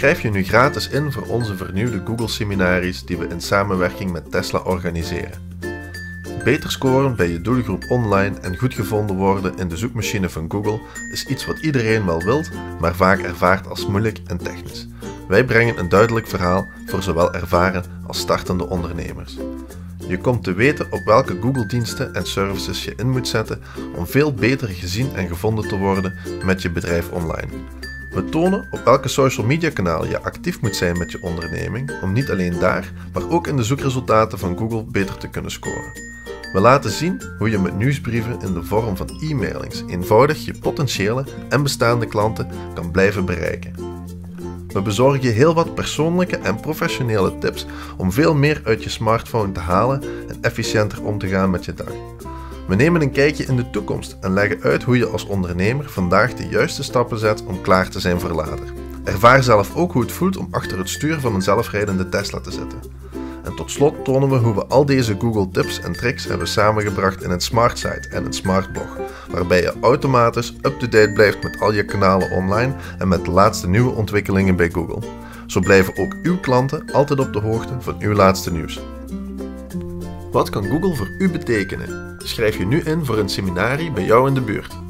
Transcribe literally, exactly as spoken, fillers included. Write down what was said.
Schrijf je nu gratis in voor onze vernieuwde Google-seminaries die we in samenwerking met Tesla organiseren. Beter scoren bij je doelgroep online en goed gevonden worden in de zoekmachine van Google is iets wat iedereen wel wilt, maar vaak ervaart als moeilijk en technisch. Wij brengen een duidelijk verhaal voor zowel ervaren als startende ondernemers. Je komt te weten op welke Google-diensten en services je in moet zetten om veel beter gezien en gevonden te worden met je bedrijf online. We tonen op welke social media kanaal je actief moet zijn met je onderneming om niet alleen daar, maar ook in de zoekresultaten van Google beter te kunnen scoren. We laten zien hoe je met nieuwsbrieven in de vorm van e-mailings eenvoudig je potentiële en bestaande klanten kan blijven bereiken. We bezorgen je heel wat persoonlijke en professionele tips om veel meer uit je smartphone te halen en efficiënter om te gaan met je dag. We nemen een kijkje in de toekomst en leggen uit hoe je als ondernemer vandaag de juiste stappen zet om klaar te zijn voor later. Ervaar zelf ook hoe het voelt om achter het stuur van een zelfrijdende Tesla te zitten. En tot slot tonen we hoe we al deze Google tips en tricks hebben samengebracht in een Smart Site en een Smart Blog, waarbij je automatisch up-to-date blijft met al je kanalen online en met de laatste nieuwe ontwikkelingen bij Google. Zo blijven ook uw klanten altijd op de hoogte van uw laatste nieuws. Wat kan Google voor u betekenen? Schrijf je nu in voor een seminarie bij jou in de buurt.